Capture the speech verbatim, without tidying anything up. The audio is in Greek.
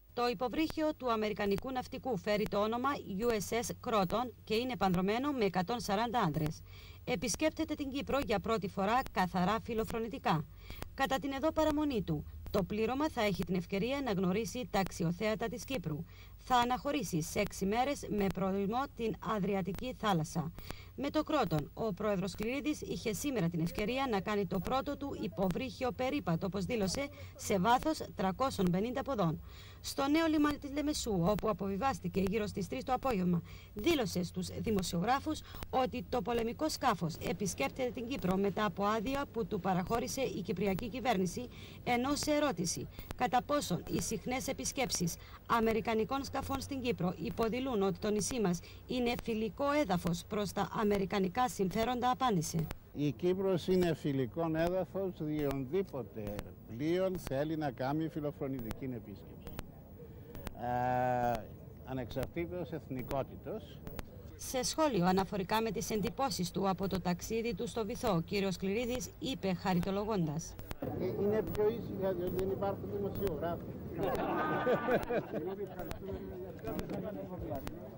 Το υποβρύχιο του αμερικανικού ναυτικού φέρει το όνομα γιου ες ες Croton και είναι παντρωμένο με εκατόν σαράντα άντρες. Επισκέπτεται την Κύπρο για πρώτη φορά καθαρά φιλοφρονητικά. Κατά την εδώ παραμονή του, το πλήρωμα θα έχει την ευκαιρία να γνωρίσει τα αξιοθέατα της Κύπρου. Θα αναχωρήσει σε έξι μέρες με προορισμό την Αδριατική θάλασσα. Με το Κρότον, ο πρόεδρος Κληρίδης είχε σήμερα την ευκαιρία να κάνει το πρώτο του υποβρύχιο περίπατο, όπως δήλωσε, σε βάθος τριακόσιων πενήντα ποδών. Στο νέο λιμάνι της Λεμεσού, όπου αποβιβάστηκε γύρω στις τρεις το απόγευμα, δήλωσε στους δημοσιογράφους ότι το πολεμικό σκάφος επισκέπτεται την Κύπρο μετά από άδεια που του παραχώρησε η κυπριακή κυβέρνηση, ενώ σε ερώτηση κατά πόσον οι συχνές επισκέψεις αμερικανικών σκαφών στην Κύπρο υποδηλούν ότι το νησί μας είναι φιλικό έδαφος προς τα αμερικανικά συμφέροντα, απάντησε: Η Κύπρος είναι φιλικό έδαφος διονδήποτε πλοίον θέλει να κάνει φιλοφρονητική επίσκεψη. Ε, ανεξαρτήτως εθνικότητος. Σε σχόλιο αναφορικά με τις εντυπώσεις του από το ταξίδι του στο Βυθό, ο κύριος Κληρίδης είπε χαριτολογώντας: Είναι πιο ήσυχα διότι δεν υπάρχουν δημοσιογράφοι.